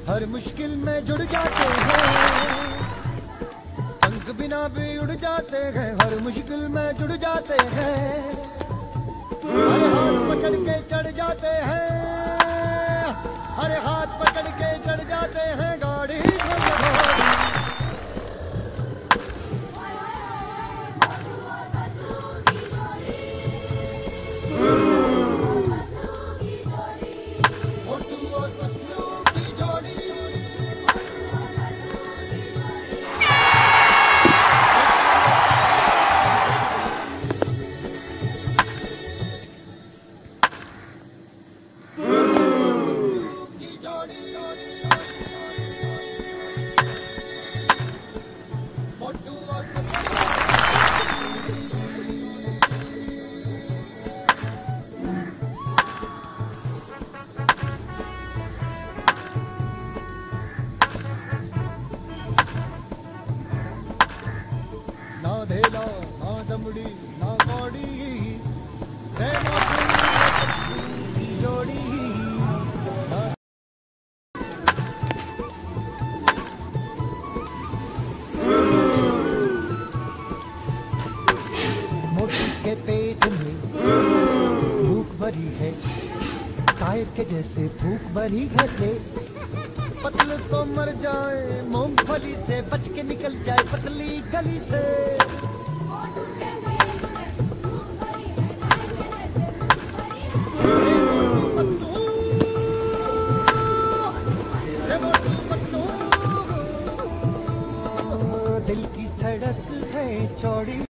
हर मुश्किल में जुड़ जाते हैं, पंख बिना भी उड़ जाते हैं, हर मुश्किल में जुड़ जाते हैं, हर हाथ पकड़ के चढ़ जाते हैं, हर हाथ पकड़ के चढ़ जाते हैं गाड़ी ना धेला ना दमड़ी ना कौड़ी जोड़ी मोटी के पेट में भूख भरी है, टायर के जैसे भूख भरी है, पतले तो मर जाए मूंगफली से, बच के निकल जाए पतली गली से। दिल की सड़क है चौड़ी।